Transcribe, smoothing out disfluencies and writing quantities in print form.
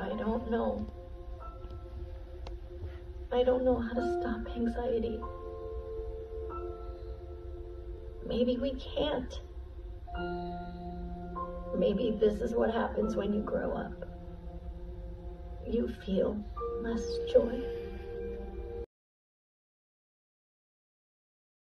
I don't know. I don't know how to stop anxiety. Maybe we can't. Maybe this is what happens when you grow up. You feel less joy.